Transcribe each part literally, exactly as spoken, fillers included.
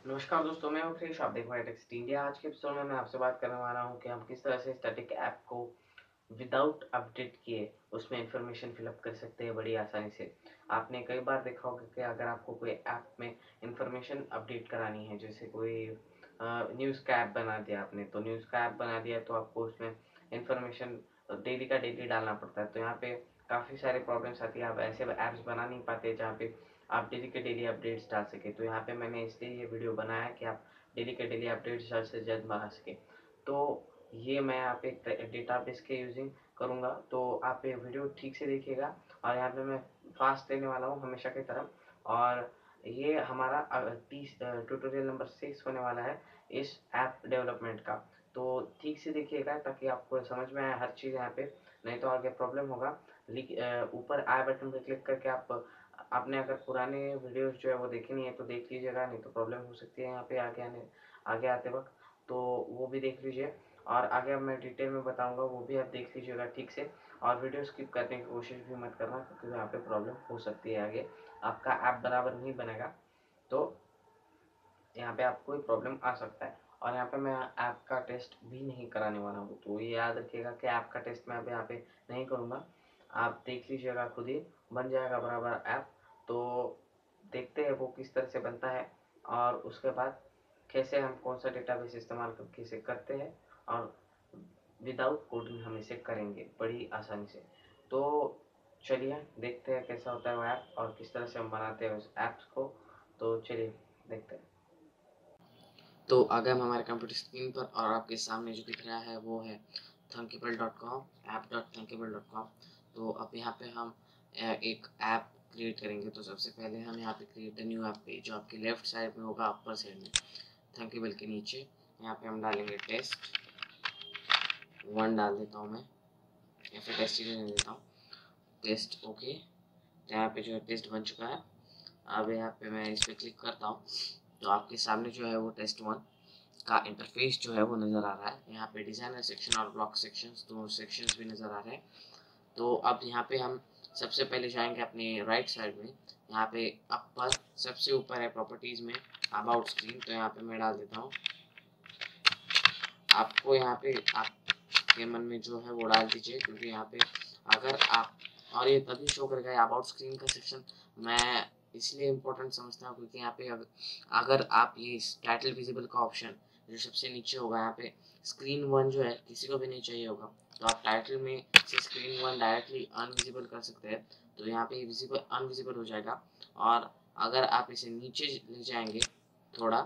नमस्कार दोस्तों, मैं हूं क्रिश, आप देख रहे हैं टेक्स्ट इंडिया। आज के एपिसोड में मैं आपसे बात करने वाला हूं कि हम किस तरह से स्टैटिक ऐप को विदाउट अपडेट किए उसमें इंफॉर्मेशन फिलअप कर सकते हैं बड़ी आसानी से। आपने कई बार देखा होगा कि अगर आपको कोई ऐप में इंफॉर्मेशन अपडेट करानी है, जैसे कोई न्यूज़ का ऐप बना दिया आपने, तो न्यूज़ का ऐप बना दिया तो आपको उसमें इंफॉर्मेशन डेली का डेली डालना पड़ता है। तो यहाँ पे काफ़ी सारे प्रॉब्लम्स आती है, आप ऐसे ऐप्स बना नहीं पाते जहाँ पे आप डेली के डेली अपडेट्स डाल सके। तो यहाँ पे मैंने इसलिए ये वीडियो बनाया कि आप डेली के डेली अपडेट्स जल्द से जल्द बना सके। तो ये मैं यहाँ पे एक डेटाबेस के यूजिंग करूँगा, तो आप ये वीडियो ठीक से देखिएगा। और यहाँ पे मैं फास्ट देने वाला हूँ हमेशा की तरह। और ये हमारा तीस ट्यूटोरियल नंबर सिक्स होने वाला है इस ऐप डेवलपमेंट का। तो ठीक से देखिएगा ताकि आपको समझ में आए हर चीज़ यहाँ पे, नहीं तो आगे प्रॉब्लम होगा। ऊपर आई बटन पर क्लिक करके आप आपने अगर पुराने वीडियोस जो है वो देखे नहीं है तो देख लीजिएगा, नहीं तो प्रॉब्लम हो सकती है यहाँ पे आगे आने आगे आते वक्त। तो वो भी देख लीजिए और आगे अब मैं डिटेल में बताऊंगा, वो भी आप देख लीजिएगा ठीक से। और वीडियो स्किप करने की कोशिश भी मत करना, क्योंकि यहाँ पे प्रॉब्लम हो सकती है आगे, आपका ऐप बराबर नहीं बनेगा तो यहाँ पे आपको कोई प्रॉब्लम आ सकता है। और यहाँ पे मैं ऐप का टेस्ट भी नहीं कराने वाला हूँ, तो ये याद रखिएगा कि ऐप का टेस्ट मैं अब यहाँ पे नहीं करूँगा। आप देख लीजिएगा खुद ही, बन जाएगा बराबर ऐप। तो देखते हैं वो किस तरह से बनता है और उसके बाद कैसे हम कौन सा डेटाबेस इस्तेमाल करके इसे करते हैं, और विदाउट कोडिंग हम इसे करेंगे बड़ी आसानी से। तो चलिए देखते हैं कैसा होता है वो ऐप और किस तरह से हम बनाते हैं उस ऐप्स को। तो चलिए देखते हैं। तो आगे हम हमारे कंप्यूटर स्क्रीन पर, और आपके सामने जो दिख रहा है वो है thunkable dot com, app dot thunkable dot com। तो अब यहाँ पे हम एक ऐप क्रिएट करेंगे। तो सबसे पहले हम यहाँ पे क्रिएट न्यू ऐप पे, जो आपके लेफ्ट साइड में होगा, अपर साइड में thunkable के नीचे, यहाँ पे हम डालेंगे टेस्ट वन डाल देता हूँ मैं, या फिर टेस्ट ही रहने देता हूँ, टेस्ट ओके। यहाँ पे जो है टेस्ट बन चुका है। अब यहाँ पे मैं इस पर क्लिक करता हूँ तो आपके सामने जो है वो टेस्ट वन का इंटरफेस जो है वो नज़र आ रहा है। यहाँ पे डिज़ाइनर सेक्शन और ब्लॉक सेक्शंस, दोनों सेक्शंस भी नज़र आ रहे हैं। तो अब यहाँ पे हम सबसे पहले जाएंगे अपने राइट साइड में, यहाँ पे अपर सबसे ऊपर है प्रॉपर्टीज़ में अबाउट स्क्रीन। तो यहाँ पे मैं डाल देता हूँ, आपको यहाँ पे आपके मन में जो है वो डाल दीजिए, क्योंकि यहाँ पे अगर आप, और ये तभी शो करेगा अबाउट स्क्रीन का सेक्शन, मैं इसलिए इम्पोर्टेंट समझता हूँ क्योंकि यहाँ पे अगर, अगर आप ये टाइटल विजिबल का ऑप्शन जो सबसे नीचे होगा, यहाँ पे स्क्रीन वन जो है किसी को भी नहीं चाहिए होगा, तो आप टाइटल में से स्क्रीन वन डायरेक्टली अनविजिबल कर सकते हैं। तो यहाँ पे विजिबल अनविजिबल हो जाएगा। और अगर आप इसे नीचे ले जाएंगे थोड़ा,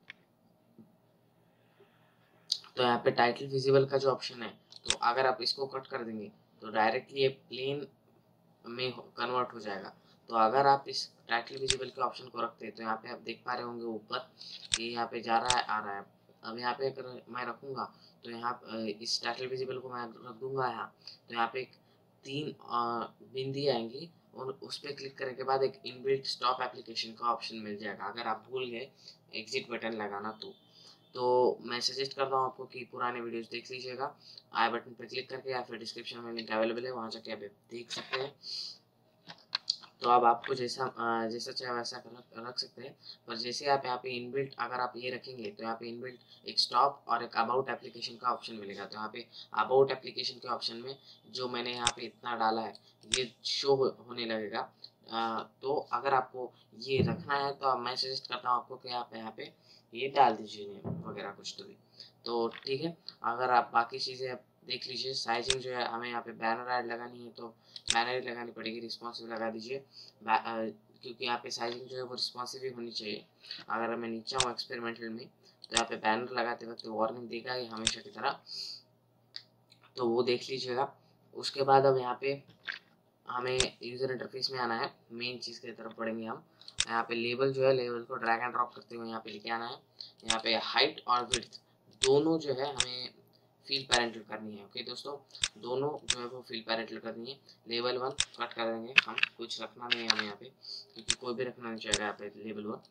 तो यहाँ पे टाइटल विजिबल का जो ऑप्शन है, तो अगर आप इसको कट कर देंगे तो डायरेक्टली ये प्लेन में कन्वर्ट हो जाएगा। तो अगर आप इस टाइटल विजिबल के ऑप्शन को रखते हैं तो यहाँ पे आप देख पा रहे होंगे ऊपर कि यहाँ पे जा रहा है, आ रहा है। अब यहाँ पे अगर मैं रखूँगा तो यहाँ इस टाइटल विजिबल को मैं रख दूंगा यहाँ, तो यहाँ पे एक तीन बिंदी आएंगी और उस पर क्लिक करने के बाद एक इनबिल्ट स्टॉप एप्लीकेशन का ऑप्शन मिल जाएगा। अगर आप भूल गए एग्जिट बटन लगाना तो तो मैं सजेस्ट करता हूँ आपको कि पुराने वीडियोस देख लीजिएगा, आई बटन पर क्लिक करके, या फिर डिस्क्रिप्शन में लिंक अवेलेबल है, वहाँ जाके आप देख सकते हैं। तो अब आपको जैसा जैसा चाहे वैसा रख सकते हैं, पर जैसे आप यहाँ पे इनबिल्ट अगर आप ये रखेंगे तो यहाँ पे इनबिल्ट एक स्टॉप और एक अबाउट एप्लीकेशन का ऑप्शन मिलेगा। तो यहाँ पे अबाउट एप्लीकेशन के ऑप्शन में जो मैंने यहाँ पे इतना डाला है ये शो हो, होने लगेगा। आ, तो अगर आपको ये रखना है तो मैं सजेस्ट करता हूँ आपको कि आप यहाँ पे ये डाल दीजिए नेम वगैरह कुछ तो भी, तो ठीक है। अगर आप बाकी चीज़ें देख लीजिए, साइजिंग जो है हमें यहाँ पे बैनर ऐड लगानी है तो बैनर ही लगानी पड़ेगी, रिस्पॉन्सिव लगा दीजिए, क्योंकि यहाँ पे साइजिंग जो है वो रिस्पॉन्सिव ही होनी चाहिए। अगर मैं नीचे हूँ एक्सपेरिमेंटल में तो यहाँ पे बैनर लगाते वक्त वार्निंग देगा ही हमेशा की तरह, तो वो देख लीजिएगा। उसके बाद अब यहाँ पे हमें यूज़र इंटरफेस में आना है, मेन चीज़ की तरफ पढ़ेंगे हम। यहाँ पे लेबल जो है, लेबल को ड्रैग एंड ड्रॉप करते हुए यहाँ पे लेके आना है। यहाँ पे हाइट और विड्थ दोनों जो है हमें फील पैरेंटल करनी है। ओके दोस्तों, दोनों जो है वो फील पैरेंटल करनी है। लेवल वन कट कर देंगे हम, कुछ रखना नहीं है हमें यहाँ पे, क्योंकि कोई भी रखना नहीं चाहेगा यहाँ पे लेवल वन।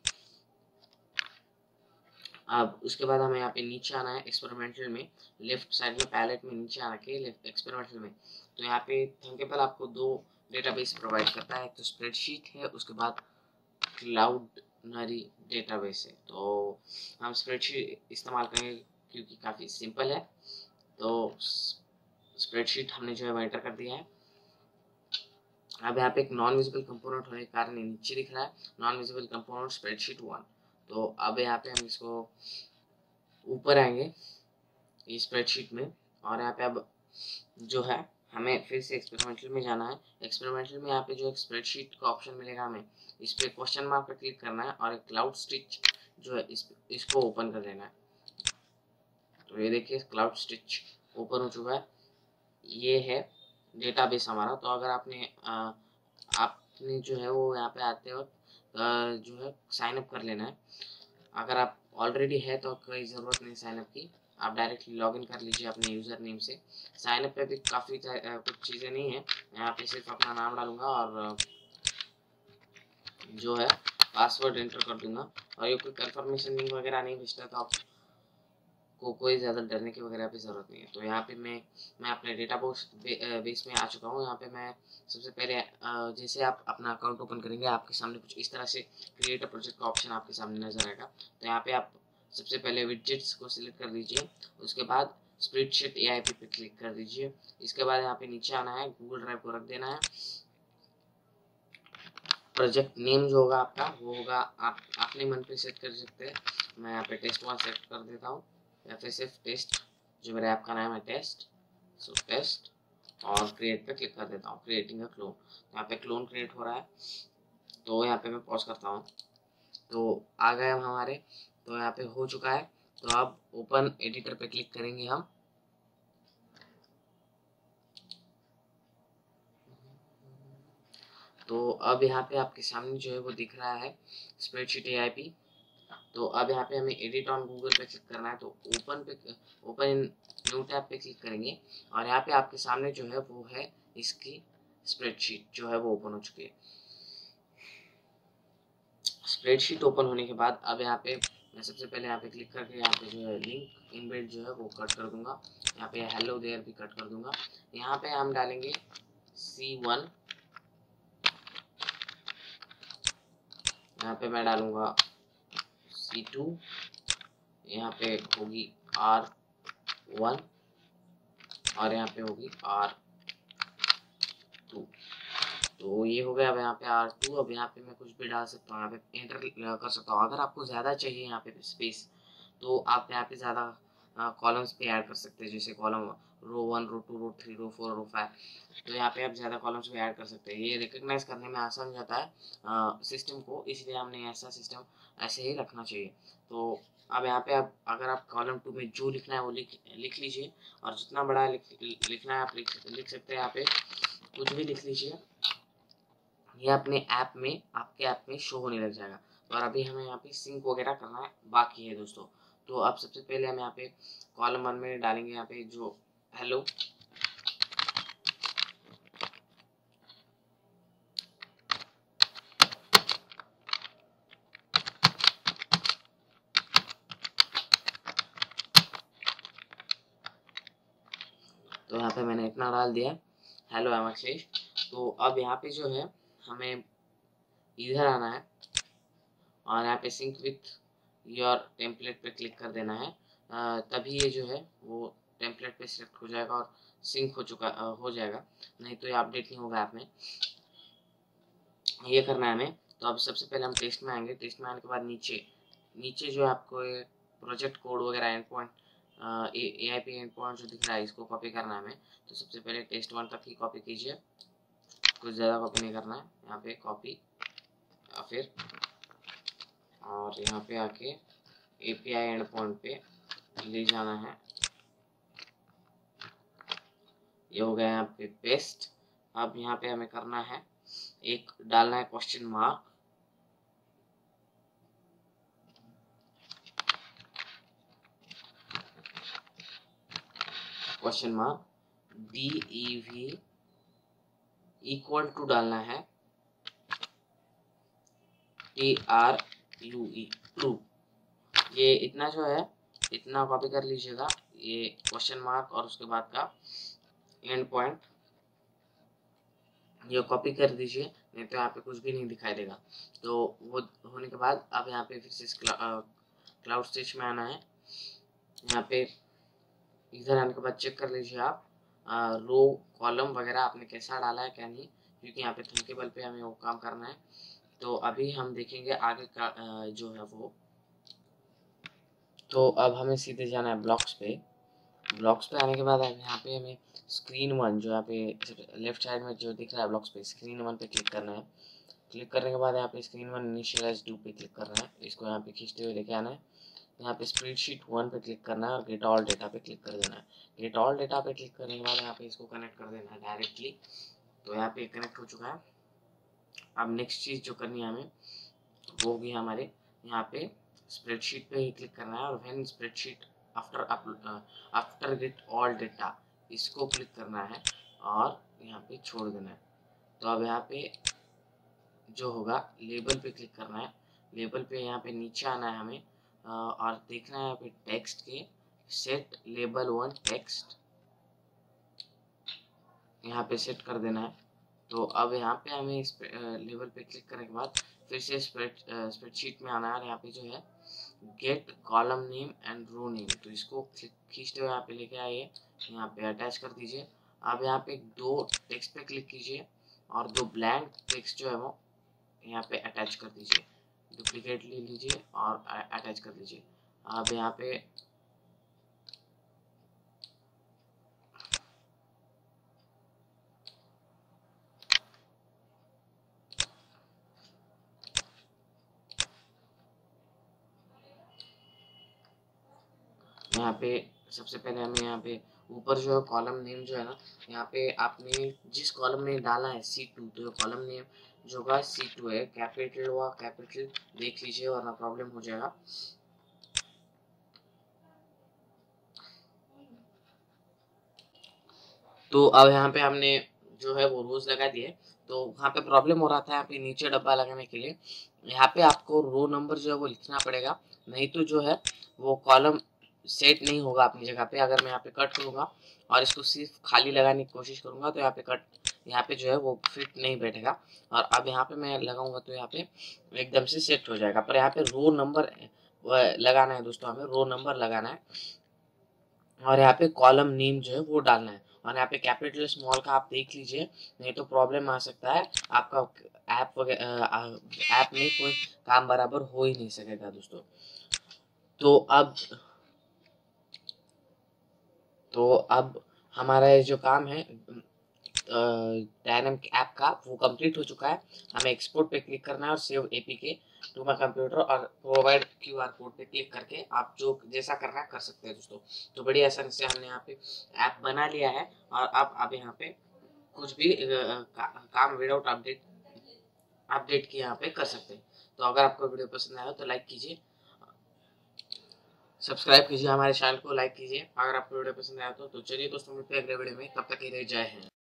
अब उसके बाद हमें यहाँ पे नीचे आना है एक्सपेरिमेंटल में, लेफ्ट साइड में पैलेट में नीचे आना के लेफ्ट एक्सपेरिमेंटल में। तो यहाँ पे थंकेबल आपको दो डेटाबेस प्रोवाइड करता है, एक तो स्प्रेडशीट है, उसके बाद क्लाउड नरी डेटाबेस है, तो हम स्प्रेडशीट इस्तेमाल करेंगे क्योंकि काफ़ी सिंपल है। तो स्प्रेडशीट हमने जो है वो एंटर कर दिया है। अब यहाँ पे एक नॉन विजिबल कंपोनेंट होने के कारण नीचे दिख रहा है non visible component spreadsheet one. तो अब यहाँ पे हम इसको ऊपर आएंगे ये स्प्रेडशीट में, और यहाँ पे अब जो है हमें फिर से एक्सपेरिमेंटल में जाना है। एक्सपेरिमेंटल में यहाँ पे जो एक स्प्रेडशीट का ऑप्शन मिलेगा, हमें इस पे क्वेश्चन मार्क पर क्लिक करना है और एक क्लाउड स्टिच जो है इस इसको ओपन कर देना है। तो ये देखिए क्लाउड स्टिच ओपन हो चुका है, ये है डेटाबेस हमारा। तो अगर आपने आ, आपने जो है वो यहाँ पे आते वक्त जो है साइन अप कर लेना है। अगर आप ऑलरेडी है तो कोई ज़रूरत नहीं साइन अप की, आप डायरेक्टली लॉगिन कर लीजिए अपने यूज़र नेम से। साइन अप पे भी काफ़ी कुछ चीज़ें नहीं है, यहाँ पे सिर्फ अपना नाम डालूंगा और जो है पासवर्ड एंटर कर दूंगा, और ये कोई कंफर्मेशन लिंक वगैरह नहीं भेजता, तो आप को कोई ज़्यादा डरने की वगैरह भी ज़रूरत नहीं है। तो यहाँ पे मैं मैं अपने डेटा बेस बेस में आ चुका हूँ। यहाँ पे मैं सबसे पहले जैसे आप अपना अकाउंट ओपन करेंगे आपके सामने कुछ इस तरह से क्रिएट अ प्रोजेक्ट का ऑप्शन आपके सामने नजर आएगा। तो यहाँ पे आप सबसे पहले विडजेट्स को सिलेक्ट कर दीजिए, उसके बाद स्प्रेडशीट ए आई पी पे क्लिक कर दीजिए। इसके बाद यहाँ पे नीचे आना है, गूगल ड्राइव को रख देना है। प्रोजेक्ट नेम जो होगा आपका वो होगा आप अपने मन पे सेट कर सकते हैं। मैं यहाँ पे टेस्ट वन सेट कर देता हूँ, या फिर सिर्फ टेस्ट, जो मेरे ऐप का नाम है टेस्ट, सो टेस्ट, और क्रिएट पे क्लिक कर देता हूँ, क्रिएटिंग अ क्लोन। यहाँ पे क्लोन क्रिएट हो रहा है, तो यहाँ पे मैं पॉज करता हूँ। तो आ गए हम हमारे, तो यहाँ पे हो चुका है। तो अब ओपन एडिटर पे क्लिक करेंगे हम। तो अब यहाँ पे आपके सामने जो है वो दिख रहा है स्प्रेडशीट ए आई पी। तो अब यहाँ पे हमें एडिट ऑन गूगल पे क्लिक करना है, तो ओपन पे ओपन इन न्यू टैब पे क्लिक करेंगे, और यहाँ पे आपके सामने जो है वो है इसकी स्प्रेडशीट जो है वो ओपन हो चुकी है। स्प्रेडशीट ओपन होने के बाद अब यहाँ पे मैं सबसे पहले यहाँ पे क्लिक करके यहाँ पे जो है लिंक इनबिल्ट जो है वो कट कर दूंगा। यहाँ पे हेलो देयर भी कट कर दूंगा। यहाँ पे हम डालेंगे सी वन, यहाँ पे मैं डालूंगा सी टू, यहाँ पे होगी आर वन, और यहाँ पे होगी आर टू। तो ये हो गया। अब यहाँ पे आर टू, अब यहाँ पे मैं कुछ भी डाल सकता हूँ, यहाँ पे एंटर कर सकता हूँ। अगर आपको ज़्यादा चाहिए यहाँ पे स्पेस, तो आप यहाँ पे ज़्यादा कॉलम्स पे ऐड कर सकते हैं, जैसे column row one, row two, row three, row four, row five. तो यहाँ पे आप ज़्यादा कॉलम्स पे ऐड कर सकते हैं। ये रिकग्नाइज करने में आसान हो जाता है सिस्टम को, इसलिए हमने ऐसा सिस्टम ऐसे ही रखना चाहिए। तो अब यहाँ पे आप अगर आप कॉलम टू में जो लिखना है वो लिख लिख लीजिए, और जितना बड़ा लिख, लिखना है आप लिख, लिख सकते हैं। यहाँ पे कुछ भी लिख लीजिए, ये अपने ऐप में आपके ऐप में शो होने लग जाएगा। तो और अभी हमें यहाँ पे सिंक वगैरह करना है बाकी है दोस्तों। तो अब सबसे पहले हम यहाँ पे कॉलम वन में डालेंगे यहाँ पे जो हेलो, तो यहाँ पे मैंने इतना डाल दिया, हेलो एम अक्षेश। तो अब यहाँ पे जो है हमें इधर आना है, और यहाँ पे सिंक विथ योर टेम्पलेट पे क्लिक कर देना है। आ, तभी ये जो है वो टेम्पलेट पे सिलेक्ट हो जाएगा और सिंक हो चुका आ, हो जाएगा, नहीं तो ये अपडेट नहीं होगा ऐप में। ये करना है हमें। तो अब सबसे पहले हम टेस्ट में आएंगे। टेस्ट में आने के बाद नीचे नीचे जो आपको प्रोजेक्ट कोड वगैरह endpoint A I P endpoint जो दिख रहा है, इसको कॉपी करना है हमें। तो सबसे पहले टेस्ट वन तक ही कॉपी कीजिए, कुछ ज़्यादा कॉपी नहीं करना है। यहाँ पे कॉपी, या फिर और यहाँ पे आके A P I endpoint पे ले जाना है। ये हो गया यहाँ पे पेस्ट। अब यहाँ पे हमें करना है एक डालना है question mark, question mark D E V equal to डालना है T R U E, true. ये इतना जो है इतना कॉपी कर लीजिएगा, ये क्वेश्चन मार्क और उसके बाद का एंड पॉइंट ये कॉपी कर दीजिए, नहीं तो यहाँ पे कुछ भी नहीं दिखाई देगा। तो वो होने के बाद अब यहाँ पे फिर से क्लाउड स्टिच में आना है। यहाँ पे इधर आने के बाद चेक कर लीजिए आप रो कॉलम वगैरह आपने कैसा डाला है क्या नहीं, क्योंकि यहाँ पे थंकेबल पे हमें वो काम करना है। तो अभी हम देखेंगे आगे का आ, जो है वो। तो अब हमें सीधे जाना है ब्लॉक्स पे। ब्लॉक्स पे आने के बाद यहाँ पे हमें स्क्रीन वन जो यहाँ पे लेफ्ट साइड में जो दिख रहा है ब्लॉक्स पे, स्क्रीन वन पे क्लिक करना है। क्लिक करने के बाद यहाँ पे स्क्रीन वन इनिशियलाइज टू पे क्लिक करना है, इसको यहाँ पे खींचते हुए लेके आना है। यहाँ पे स्प्रेडशीट वन पे क्लिक करना है और गेट ऑल डेटा पे क्लिक कर देना है। गेट ऑल डेटा पे क्लिक करने के बाद यहाँ पे इसको कनेक्ट कर देना है डायरेक्टली। तो यहाँ पे कनेक्ट हो चुका है। अब नेक्स्ट चीज़ जो करनी है हमें वो होगी हमारे यहाँ पे स्प्रेडशीट पे ही क्लिक करना है और when spreadsheet after after get all data इसको क्लिक करना है और यहाँ पे छोड़ देना है। तो अब यहाँ पे जो होगा लेबल पे क्लिक करना है। लेबल पे यहाँ पे नीचे आना है हमें और देखना है यहाँ पे टेक्स्ट के सेट लेबल वन टेक्स्ट, यहाँ पे सेट कर देना है। तो अब यहाँ पे हमें इस लेवल पे क्लिक करने के बाद फिर से स्प्रेड स्प्रेडशीट में आना है। यहाँ पे जो है get column name and row name, तो इसको खींचते हुए यहाँ पे लेके आइए, यहाँ पे अटैच कर दीजिए। अब यहाँ पे दो टेक्स्ट पे क्लिक कीजिए और दो ब्लैंक टेक्स्ट जो है वो यहाँ पे अटैच कर दीजिए। डुप्लीकेट ले लीजिए और अटैच कर दीजिए। अब यहाँ पे यहाँ पे सबसे पहले हमें यहाँ पे ऊपर जो है कॉलम नेम जो है ना, यहाँ पे आपने जिस कॉलम में डाला है सी टू, तो कॉलम नेम जो होगा सी टू है, कैपिटल हुआ कैपिटल देख लीजिए वरना प्रॉब्लम हो जाएगा। तो अब यहाँ पे हमने जो है वो रोज लगा दिए। तो वहाँ पे प्रॉब्लम हो रहा था यहाँ पे नीचे डब्बा लगाने के लिए, यहाँ पे आपको रो नंबर जो है वो लिखना पड़ेगा, नहीं तो जो है वो कॉलम सेट नहीं होगा अपनी जगह पे। अगर मैं यहाँ पे कट करूँगा और इसको सिर्फ खाली लगाने की कोशिश करूँगा तो यहाँ पे कट यहाँ पे जो है वो फिट नहीं बैठेगा। और अब यहाँ पे मैं लगाऊंगा तो यहाँ पे एकदम से सेट हो जाएगा। पर यहाँ पे रो नंबर लगाना है दोस्तों, हमें रो नंबर लगाना है और यहाँ पे कॉलम नेम जो है वो डालना है। और यहाँ पे कैपिटल स्मॉल का आप देख लीजिए, नहीं तो प्रॉब्लम आ सकता है, आपका ऐप वगैरह ऐप में कोई काम बराबर हो ही नहीं सकेगा दोस्तों। तो अब तो अब हमारा ये जो काम है डायनामिक ऐप का वो कंप्लीट हो चुका है। हमें एक्सपोर्ट पे क्लिक करना है और save APK to my computer और प्रोवाइड क्यूआर कोड पे क्लिक करके आप जो जैसा करना है कर सकते हैं दोस्तों। तो बड़ी आसानी से हमने यहाँ पे ऐप बना लिया है और अब आप यहाँ पे कुछ भी का, काम विदाउट अपडेट अपडेट किए यहाँ पे कर सकते हैं। तो अगर आपको वीडियो पसंद आया हो तो लाइक कीजिए, सब्सक्राइब कीजिए हमारे चैनल को, लाइक कीजिए अगर आपको वीडियो पसंद आया तो। तो चलिए दोस्तों मिलते हैं अगले वीडियो में, तब तक के लिए जय हिंद।